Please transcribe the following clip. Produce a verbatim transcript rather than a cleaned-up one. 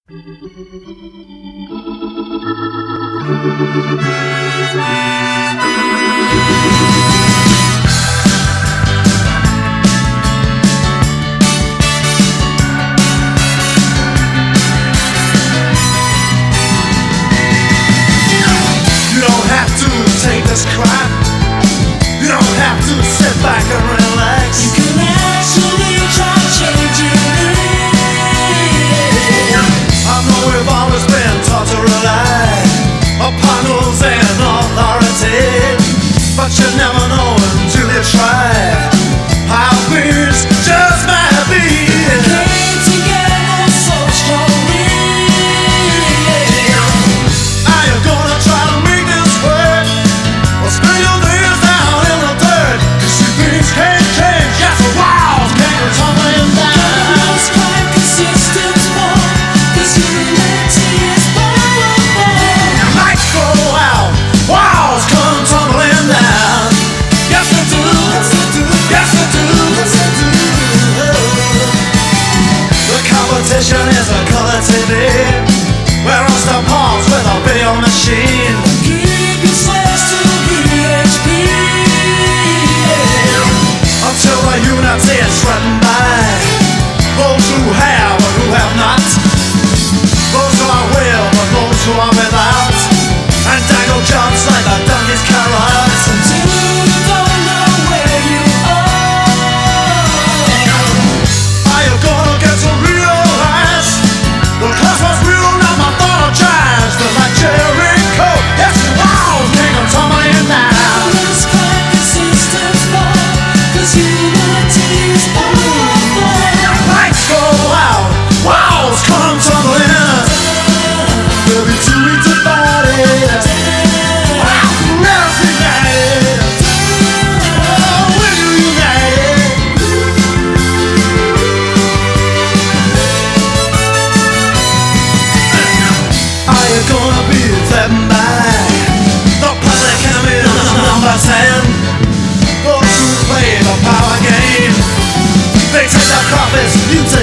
You don't have to take this crap. You don't have to sit back and relax. You can actually try changing it. I know we've always been taught to rely upon rules and authority, but you never know until you try how things just might be. Came together so strongly. Are you gonna try to make this work, or spill your things down in the dirt? 'Cause see, things can't change, yes, the walls can't go tumbling down. It's quite consistent for, 'cause humanity is powerful. Lights go out, walls come tumbling down. Yes, they do, yes, they do, yes, they do, yes, they do. The competition is a color T V. We're on the palms with a video machine. Keep yourselves to V H P. Until the unity is threatened by those who have and who have not, those who are with and those who are without, and dangle jumps like the donkey's carrots. Until you don't know where you are. Are you gonna get to realize the class was real, not mythologized? But like Jericho, yes, the walls can't come tumbling down. It's quite consistent for, 'cause humanity is powerful. Lights go out, walls come tumbling. We'll be too weak to fight it. Wow, we're united. Oh, we're united. Are you gonna be threatened by the public enemy number ten? Those who play the power game, they take the profits, you